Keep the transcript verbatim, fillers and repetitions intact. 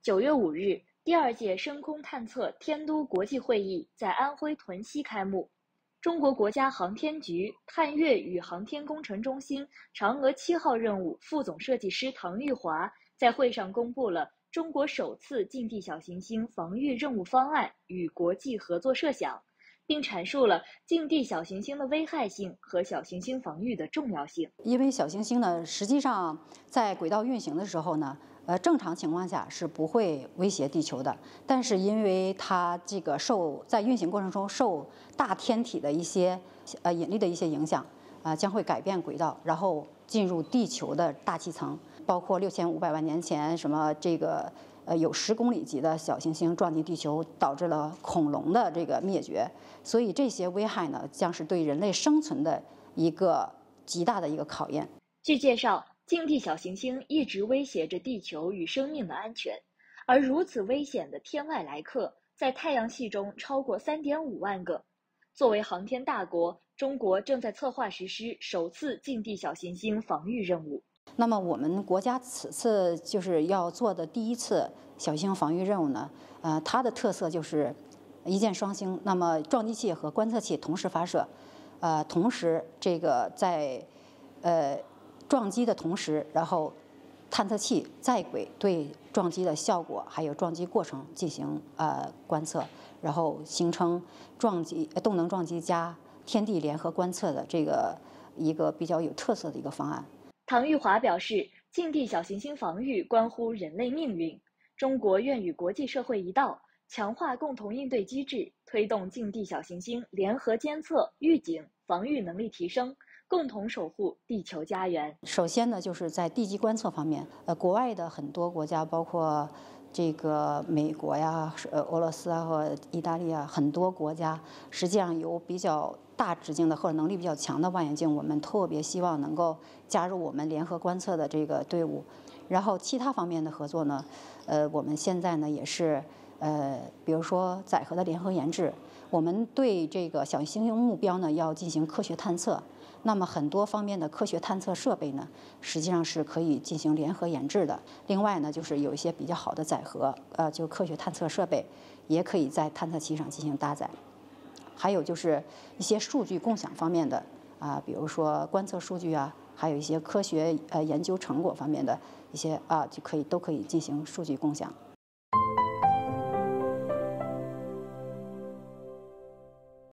九月五日，第二届深空探测天都国际会议在安徽屯溪开幕。中国国家航天局探月与航天工程中心嫦娥七号任务副总设计师唐玉华在会上公布了中国首次近地小行星防御任务方案与国际合作设想，并阐述了近地小行星的危害性和小行星防御的重要性。 因为小行星呢，实际上在轨道运行的时候呢，呃，正常情况下是不会威胁地球的。但是因为它这个受在运行过程中受大天体的一些呃引力的一些影响，啊、呃，将会改变轨道，然后进入地球的大气层，包括六千五百万年前什么这个。呃，有十公里级的小行星撞击地球，导致了恐龙的这个灭绝，所以这些危害呢，将是对人类生存的一个极大的一个考验。 据介绍，近地小行星一直威胁着地球与生命的安全，而如此危险的天外来客，在太阳系中超过 三点五万个。作为航天大国，中国正在策划实施首次近地小行星防御任务。 那么我们国家此次就是要做的第一次小行星防御任务呢，呃，它的特色就是一箭双星。那么撞击器和观测器同时发射，呃，同时这个在呃撞击的同时，然后探测器在轨对撞击的效果还有撞击过程进行呃观测，然后形成撞击动能撞击加天地联合观测的这个一个比较有特色的一个方案。 唐玉华表示，近地小行星防御关乎人类命运，中国愿与国际社会一道，强化共同应对机制，推动近地小行星联合监测、预警、防御能力提升，共同守护地球家园。 首先呢，就是在地基观测方面，呃，国外的很多国家，包括这个美国呀、呃俄罗斯啊和意大利啊，很多国家实际上有比较大直径的或者能力比较强的望远镜，我们特别希望能够加入我们联合观测的这个队伍。然后其他方面的合作呢，呃，我们现在呢也是呃，比如说载荷的联合研制，我们对这个小行星目标呢要进行科学探测。那么很多方面的科学探测设备呢，实际上是可以进行联合研制的。另外呢，就是有一些比较好的载荷，呃，就科学探测设备也可以在探测器上进行搭载。还有就是一些数据共享方面的啊、呃，比如说观测数据啊，还有一些科学呃研究成果方面的一些啊、呃，就可以都可以进行数据共享。